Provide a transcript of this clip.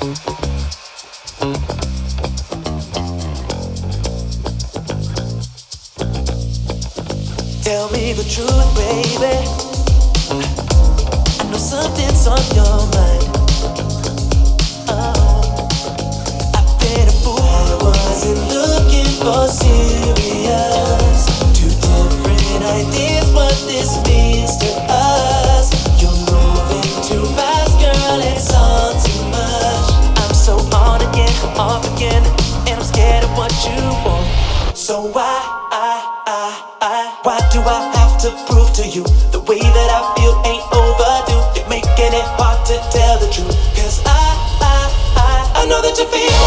Tell me the truth, baby. I know something's on your mind. Oh, I've been a fool. I wasn't looking for serious. Two different ideas, what this means to us. You're moving too fast, girl, it's all too much. I'm so on again, off again, and I'm scared of what you want. So why do I have to prove to you the way that I feel ain't overdue? You're making it hard to tell the truth. 'Cause I know that you feel